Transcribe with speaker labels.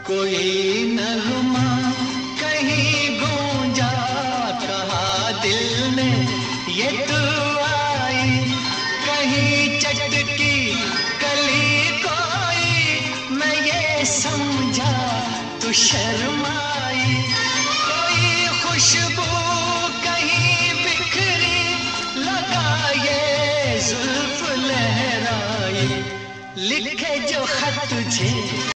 Speaker 1: कोई नगमा कहीं गूंजा, कहा दिल में ये तू आई। कहीं चटकी कली कोई, मैं ये समझा तू शर्माई। कोई खुशबू कहीं बिखरी, लगा ये जुल्फ लहराई। लिखे जो खत तुझे